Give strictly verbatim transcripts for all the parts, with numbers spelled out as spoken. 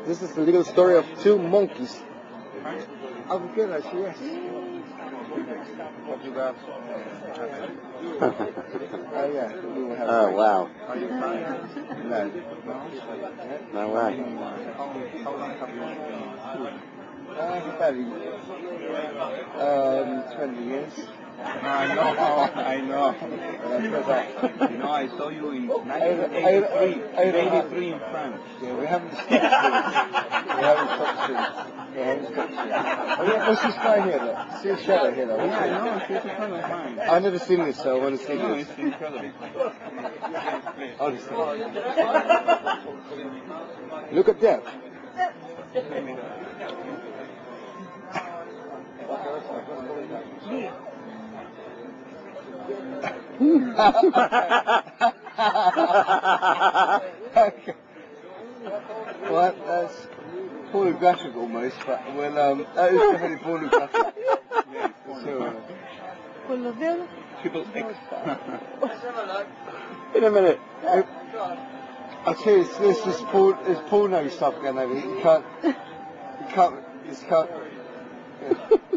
This is the little story of two monkeys. Agujeras, yes. Photographs. Oh yeah. We will have Oh wow. Are you tired? No. No way. How, how long have you been food? Uh, about um, twenty years. I know, I know. You know, I saw you in nineteen eighty-three, eighty-three in France. Yeah, we haven't stopped since. We haven't stopped since. We haven't stopped since. Oh yeah, what's this guy here though? See his shadow here though? Yeah, I know, he's a friend of mine. I've never seen this, so I want to see No, this. it's incredible. Honestly. Look at that. Okay. Well, that's pornographic almost, but well, um, that is definitely pornographic. So, uh, Triple X. in a minute. I, I tell you, this is porn, there's porno stuff going on. You can't, you can't, you can't. Yeah.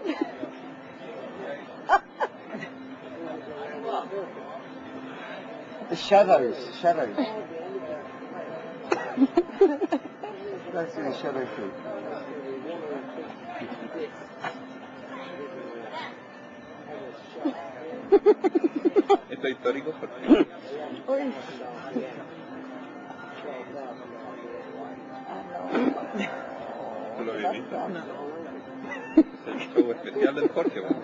The shadows, shadows. That's the shadow thing. Esto es histórico porque tú lo habías visto. Es el show especial del Jorge. ¿No?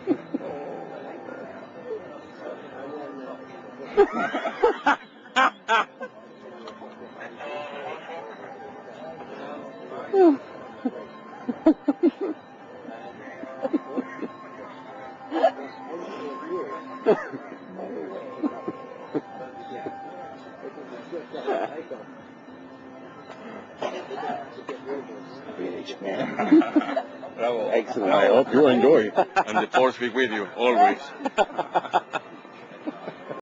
Bravo. Excellent. I hope you enjoy. And the force be with you always.